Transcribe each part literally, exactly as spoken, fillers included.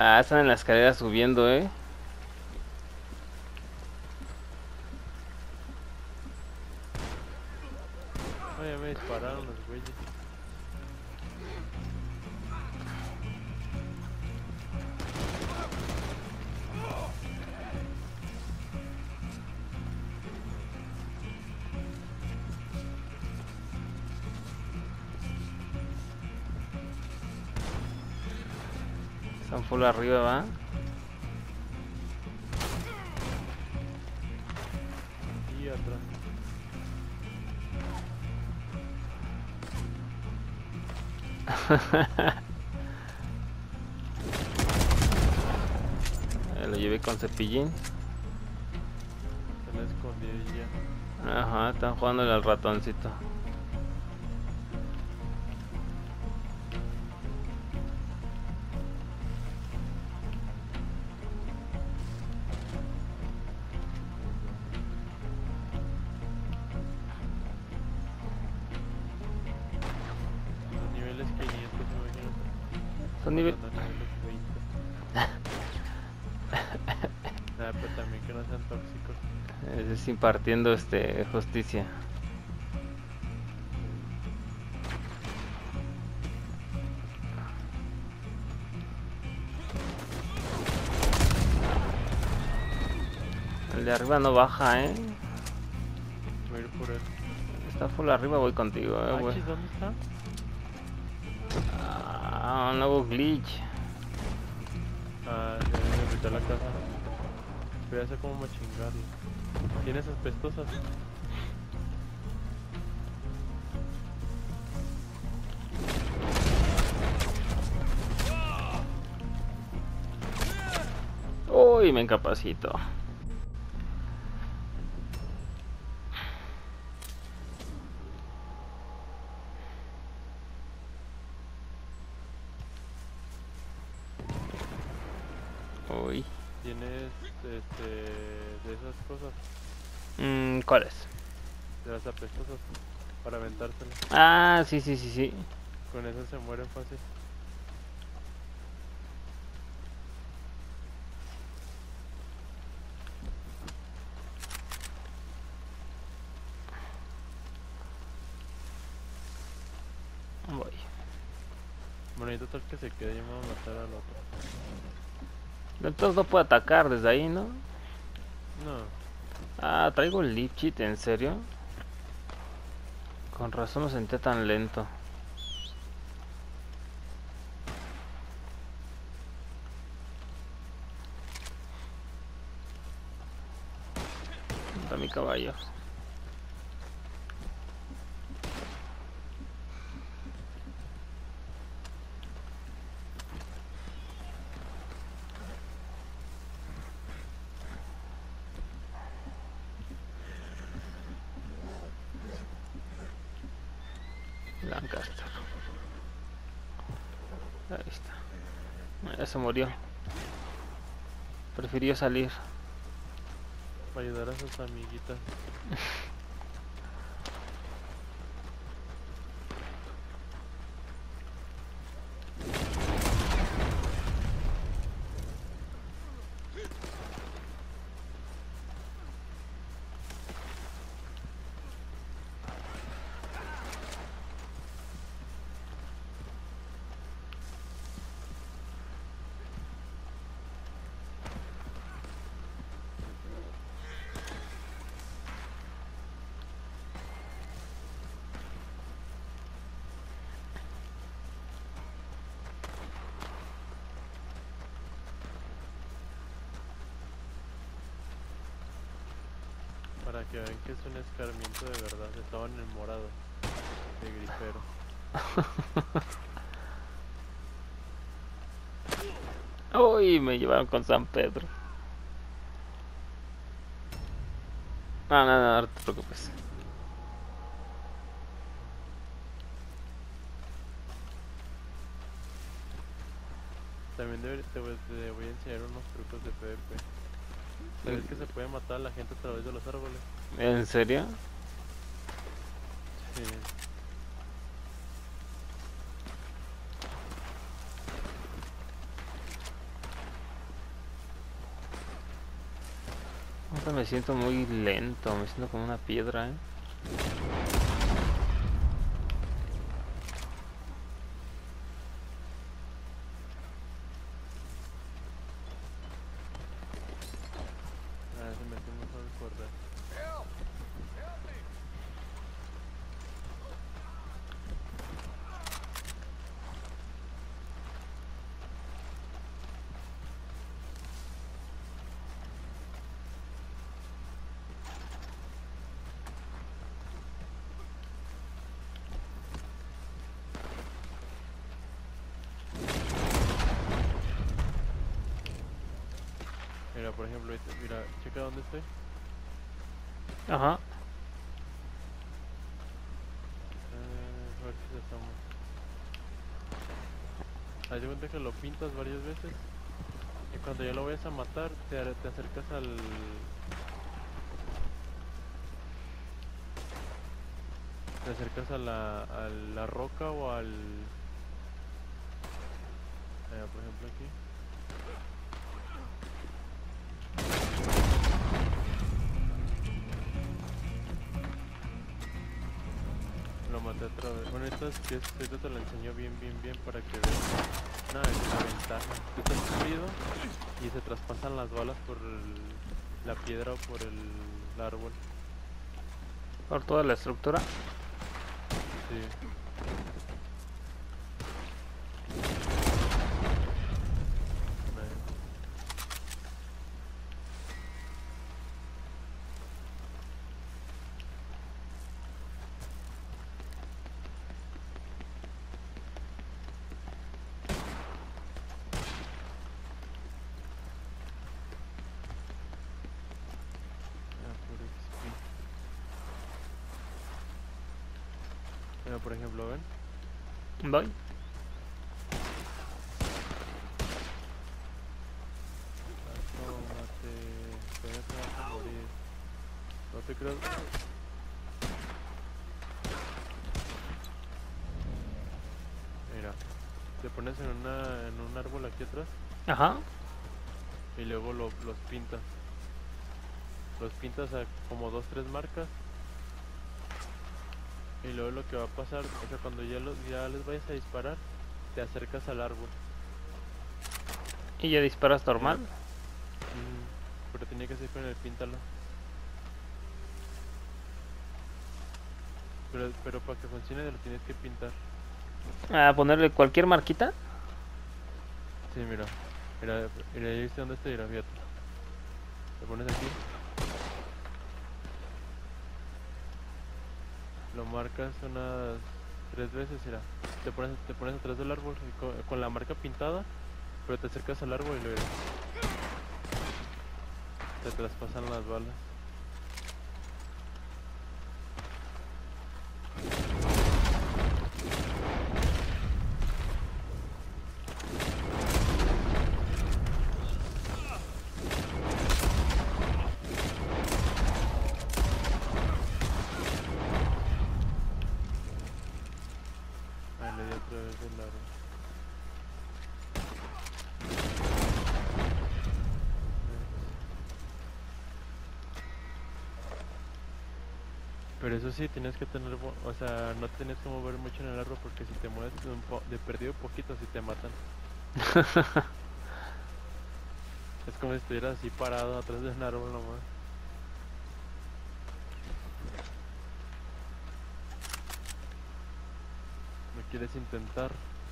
Ah, están en la escalera subiendo, eh. No, ya me dispararon los güeyes. Están full arriba, va. Y atrás. Eh, Lo llevé con cepillín. Se la escondí ya. Ajá, están jugándole al ratoncito. Los niveles quinientos, imagínate. Son nivel... Pasando a niveles veinte. Nada, pero también que no sean tóxicos. Es impartiendo este justicia. El de arriba no baja, eh. Voy a ir por él. Está full arriba, voy contigo, eh, Ah, güey. chis, ¿dónde está? Ah, un nuevo glitch. Ah, se me metió a la casa. Pero ya sé cómo chingarlo. ¿Tienes asbestosas? Uy, me incapacito. Uy. ¿Tienes este de esas cosas? Mm, ¿cuáles? De las apestosas para aventárselas. Ah, sí, sí, sí, sí. Con esas se mueren fácil. Voy. Bueno, y total que se quede, yo me voy a matar al otro. Entonces no puedo atacar desde ahí, ¿no? No, Ah, traigo el leaf cheat, ¿en serio? Con razón lo sentía tan lento. Está mi caballo. Lancaster. Ahí está. Ya se murió. Prefirió salir. para ayudar a sus amiguitas. Para que vean que es un escarmiento de verdad. Estaban en morado de gripero. Uy, me llevaron con San Pedro. No, no, no, no te preocupes. También deber- te, voy, te voy a enseñar unos trucos de PvP. ¿Sabes que se puede matar a la gente a través de los árboles? ¿En serio? Sí. Ahorita me siento muy lento, me siento como una piedra, ¿eh? A ver si me hacemos mejor correr. Mira, por ejemplo, ahorita- mira, checa dónde estoy. Ajá. Eh, a ver si estamos. Haz de cuenta que lo pintas varias veces y cuando ya lo vayas a matar te, ar- te acercas al... Te acercas a la, a la roca o al... eh, por ejemplo aquí. Lo maté otra vez. Bueno, esto es que es- esto te lo enseño bien, bien, bien para que veas. Nada, es una ventaja. Tú estás subido y se traspasan las balas por el- la piedra o por el, el árbol. Por toda la estructura. Sí. Nice. Ah, puro X P. Mira, por ejemplo, ven. Voy. Asómate. Todavía te vas a morir. No te creas. Mira, te pones en una en un árbol aquí atrás Ajá. y luego lo- los pintas. Los pintas a como dos, tres marcas. Y luego lo que va a pasar, o sea, cuando ya, los, ya les vayas a disparar, te acercas al árbol. Y ya disparas Mira. normal. Mm, pero tenía que ser con el píntalo. Pero, pero para que funcione lo tienes que pintar. A ponerle cualquier marquita. Sí, mira. Mira, mira, ya viste dónde está, mira, fíjate. Te pones aquí. Lo marcas unas tres veces, mira. Te pones, te pones atrás del árbol y con, con la marca pintada, pero te acercas al árbol y luego te traspasan las balas. Ah, le di otra vez el árbol. Pero eso sí, tienes que tener, bu- o sea, no tienes que mover mucho en el árbol porque si te mueves un po- de perdido poquito, si te matan. Es como si estuvieras así parado atrás de un árbol nomás. No quieres intentar.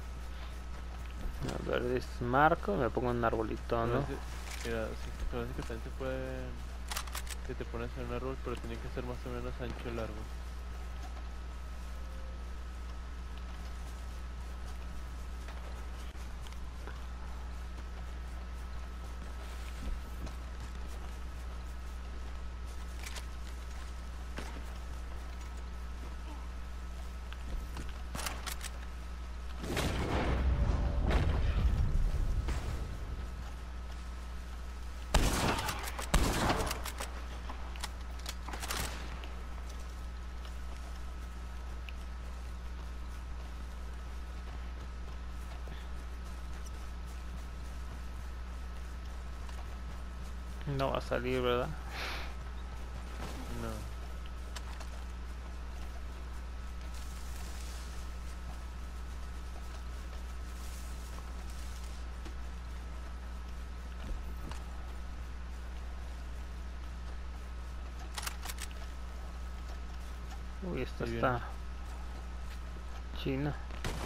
A ver, desmarco. Me pongo un arbolito, Pero ¿no? ese- mira, sí, pero así que también se puede, que te pones en un árbol, pero tiene que ser más o menos ancho el árbol. No va a salir, ¿verdad? Uy, esta Ahí está china.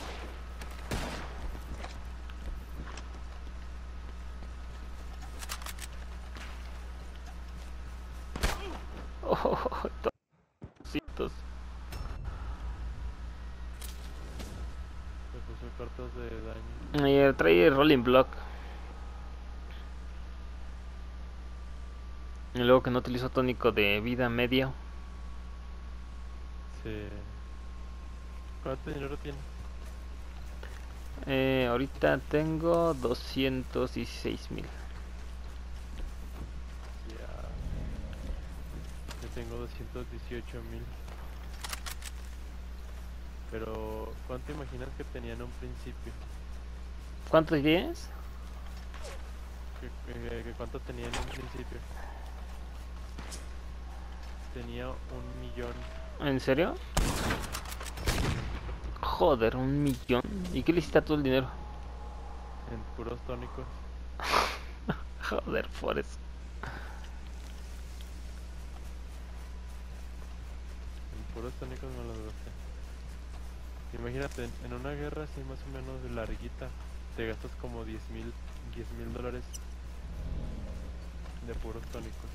Oh, tocitos. Se puso cartas de daño. Y trae rolling block. Y luego que no utilizo tónico de vida medio. Sí. ¿Cuánto dinero tiene? Eh, ahorita tengo doscientos dieciséis mil. Ya. Yo tengo doscientos dieciocho mil. Pero, ¿cuánto imaginas que tenía en un principio? ¿Cuántos tienes? ¿Que, que- que ¿Cuánto tenía en un principio? Tenía un millón. ¿En serio? Joder, un millón. ¿Y qué le hiciste a todo el dinero? En puros tónicos. Joder, por eso. En puros tónicos me los gasté. Imagínate, en, en una guerra así más o menos larguita, te gastas como diez mil diez mil dólares de puros tónicos.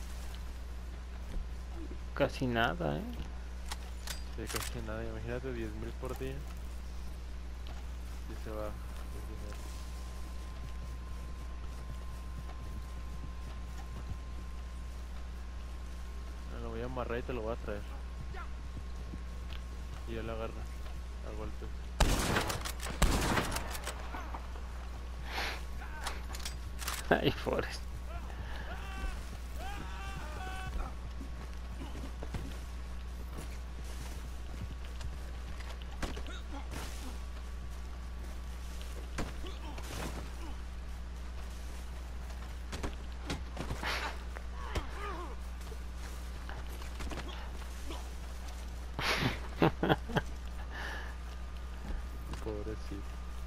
Casi nada, eh. De casi nada, imagínate diez mil por día. Y se va el dinero. Ah, lo voy a amarrar y te lo voy a traer. Y él agarra a golpes. Ay, Forrest. Pobrecito.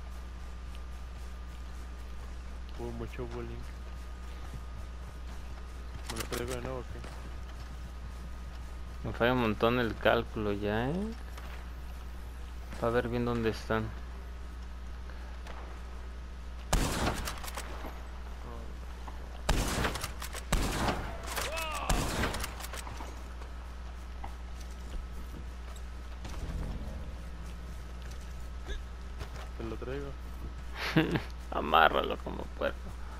Hubo mucho bullying. ¿Me lo traigo de nuevo o qué? Me falla un montón el cálculo ya, eh. Para ver bien dónde están. Te lo traigo. Amárralo como puerco.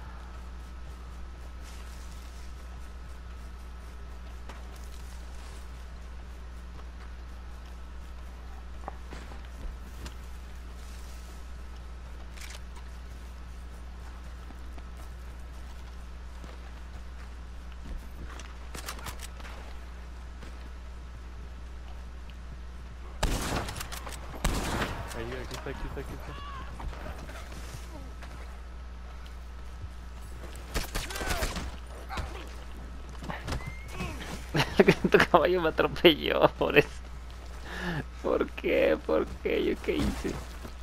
Ahí, aquí está, aquí está, aquí está. Tu caballo me atropelló, por eso. ¿Por qué? ¿Por qué? ¿Yo qué hice?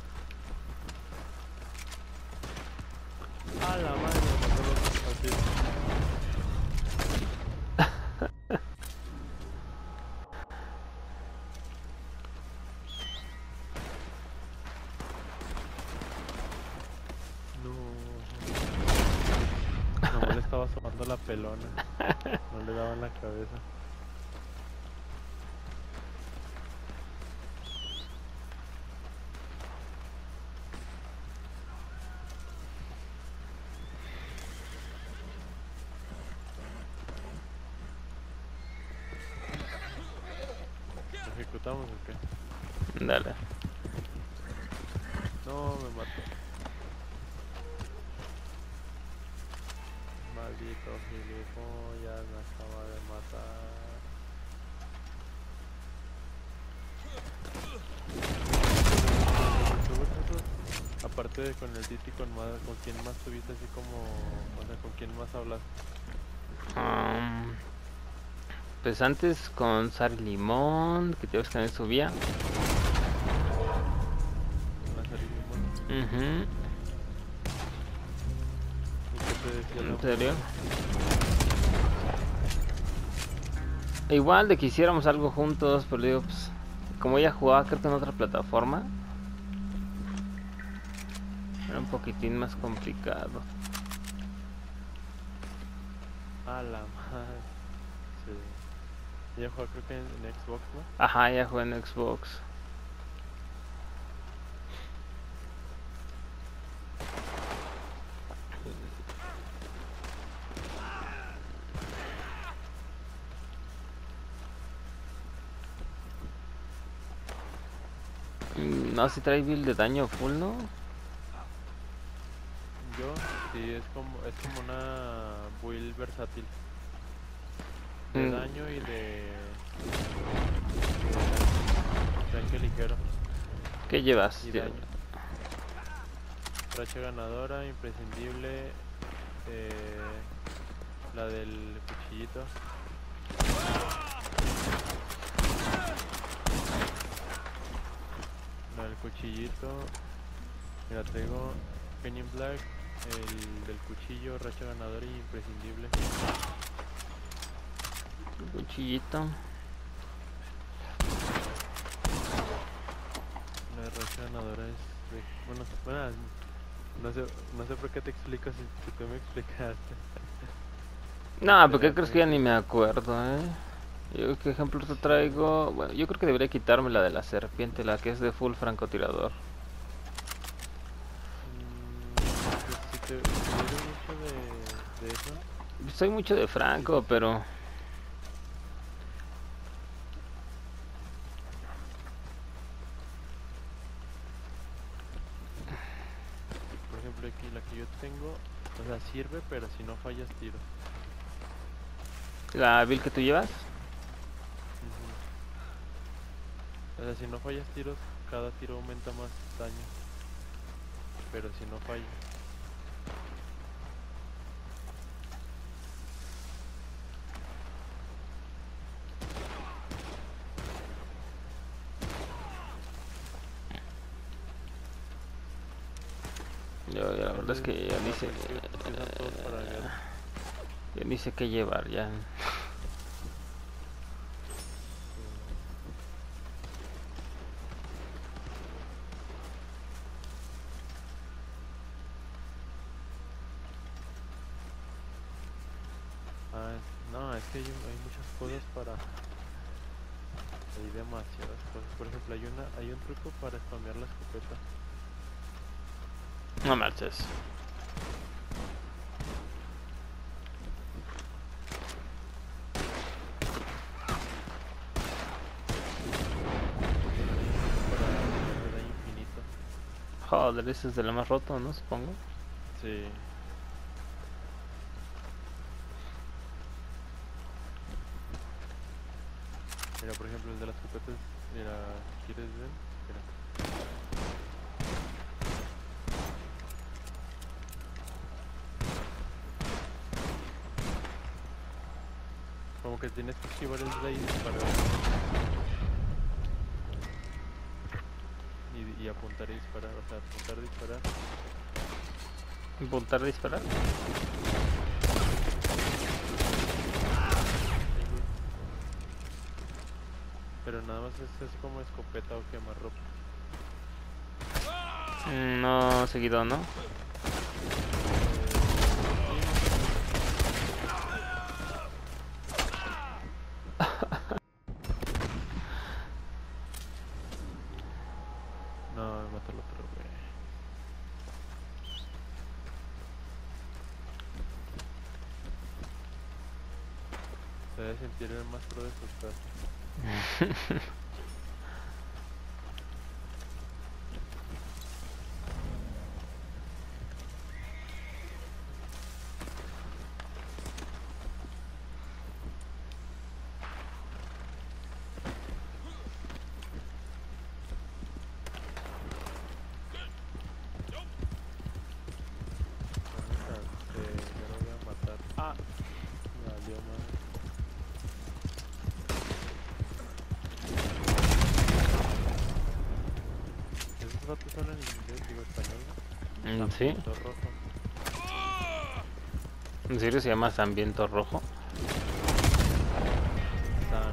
A la madre, me mató los así. No. Nomás le estaba asomando la pelona. No le daba en la cabeza. ¿Lo ejecutamos o qué? Dale. No, me mató. Maldito gilipollas, me acaba de matar. Aparte de con el Titi, con, más, ¿con quién más tuviste así como, o sea, con quién más hablas? Um, pues antes con Sari Limón, que te ves que también subía. Con la Sari Limón. Uh-huh. ¿Y qué te decía la ¿En serio? Igual de que hiciéramos algo juntos, pero digo, pues, como ella jugaba creo que en otra plataforma, era un poquitín más complicado. A la madre. Sí. Ella juega creo que en, en Xbox, ¿no? Ajá, ella juega en Xbox. No, si trae build de daño full, ¿no? Yo, sí, es como, es como una build versátil. De Mm. daño y de... de tanque ligero. ¿Qué llevas? Y Lle- daño. Racha ganadora, imprescindible. Eh, la del cuchillito. La del cuchillito. Mira, traigo Penny in Black, el del cuchillo, racha ganadora y imprescindible. Cuchillito. La de racha ganadora es de... Bueno, bueno, no sé, no sé por qué te explico si, si tú me explicaste. No, porque Sería crees como que ya que... ni me acuerdo, eh. Yo, ¿qué ejemplo te traigo? Bueno, yo creo que debería quitarme la de la serpiente, la que es de full francotirador. Mm, pues si te, si eres mucho de, de eso, Soy mucho de sí, franco, sí, sí. pero... Por ejemplo, aquí la que yo tengo, o sea, sirve, pero si no fallas tiros. ¿La build que tú llevas? Ujú. O sea, si no fallas tiros, cada tiro aumenta más daño. Pero si no falla. Yo, yo la verdad es Entonces, que ya ni no, sé... pues que empiezan todos para guerra. Ya ni sé qué llevar, ya. Ah, es- no, es que hay, hay muchas cosas para... Hay demasiadas cosas. Por ejemplo, hay una, hay un truco para spamear la escopeta. No marches. Para hacer daño infinito. Joder, ese es de lo más roto, ¿no? Supongo. Sí. Mira, por ejemplo, el de las escopetas. Mira, ¿quieres ver? Mira. Como que tienes que esquivar el blade y disparar. Y, y apuntar y disparar. O sea, apuntar y disparar. Apuntar a disparar. Pero nada más es así como escopeta o quemarropa. Mm, No, seguido, ¿no? No, me mata el otro, güey. Se debe sentir el más pro de sus casas. Ya me cansé, ya lo voy a matar. Ah, me valió madre. Esos vatos son en inglés, digo español, ¿no? Mm, Sí. Sambiento rojo. ¿En serio se llama Sambiento Rojo?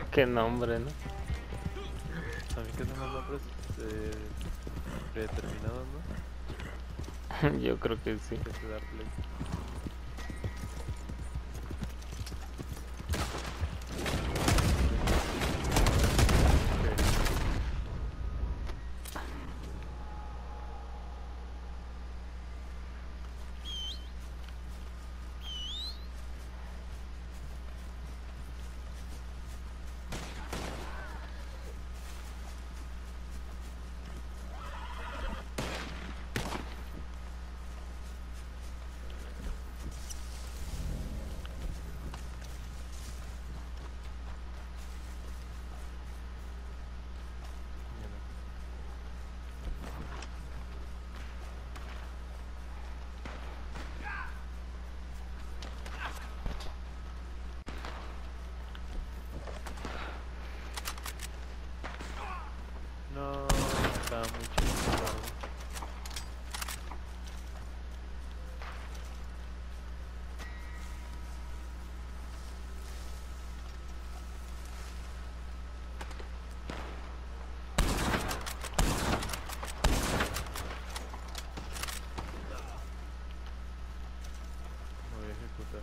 Qué nombre, ¿no? También que son los nombres eh, predeterminados, ¿no? Yo creo que sí. Que se da play. No, está muy chido. Me voy a ejecutar.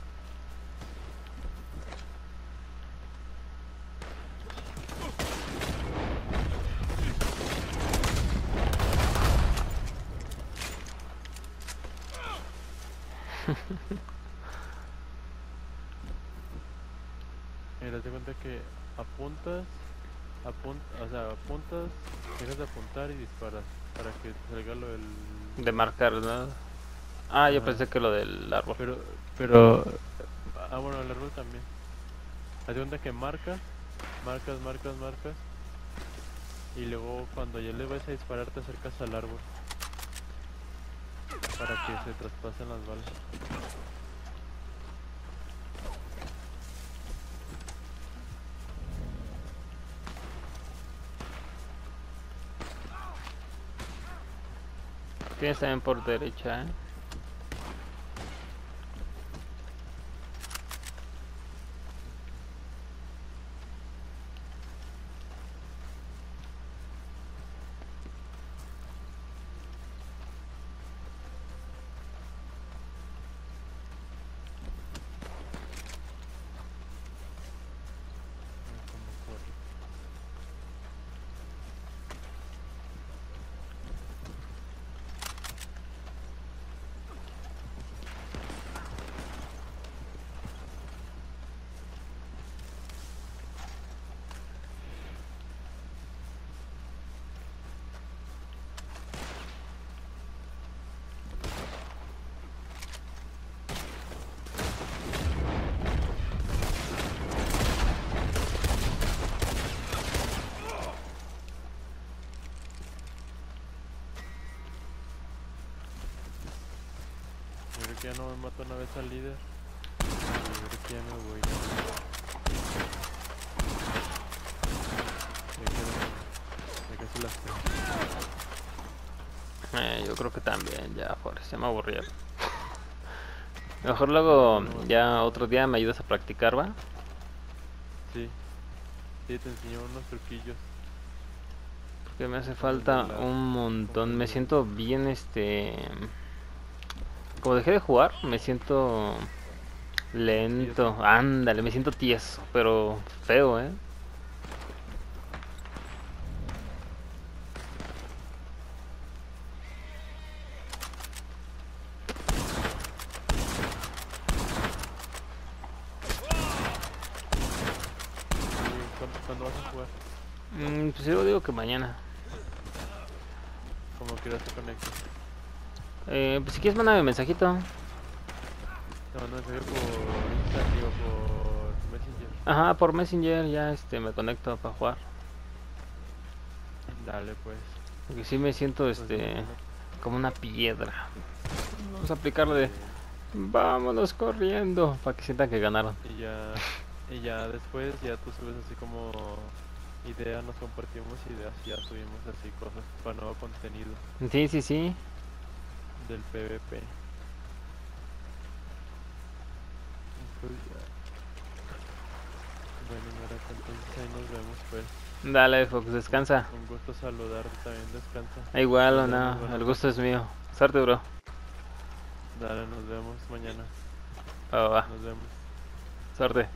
Mira, te cuenta que apuntas, apunt, o sea, apuntas, dejas de apuntar y disparas para que te salga lo del... De marcar, ¿no? Ah, yo Ajá. pensé que lo del árbol. Pero, pero, ah, bueno, el árbol también. Haz de cuenta que marcas, marcas, marcas, marcas, y luego cuando ya le vas a disparar te acercas al árbol para que se traspasen las balas. Tienes también por derecha, ¿eh? Mira cómo corre. Yo creo que ya no me mato una vez al líder. Y yo creo que ya me voy. Ya quedan, ya casi las tengo. Eh, yo creo que también, ya, Forrest, ya me aburrí. Mejor luego, ya otro día me ayudas a practicar, ¿va? Sí, sí, te enseñó unos truquillos. Porque me hace Como el de falta la- un como montón. el Me de- siento bien, este... Como dejé de jugar, me siento lento. Tieso. Ándale, me siento tieso, pero feo, ¿eh? ¿Y ¿Cuándo, cuándo vas a jugar? Mm, pues yo digo que mañana. Como quieras te conectas. Eh, pues si quieres, mándame un mensajito. Te mando mensaje por Insta, digo por Messenger. Ajá, por Messenger ya este me conecto para jugar. Dale pues. Porque sí me siento Pues este bueno, como una piedra. Vamos a aplicarlo de eh, vámonos corriendo para que sientan que ganaron. y ya, y ya después ya tú subes así como ideas, nos compartimos ideas y ya subimos así cosas para nuevo contenido Sí, sí, sí. del PvP. Pues ya, Bueno, Naraka, entonces ahí nos vemos, pues. Dale, Fox, descansa. Un gusto saludarte también, descansa. Igual o Nos vemos, no, buenas el gusto es noches. mío. Suerte, bro. Dale, nos vemos mañana. Va, va, va. Nos vemos. Suerte.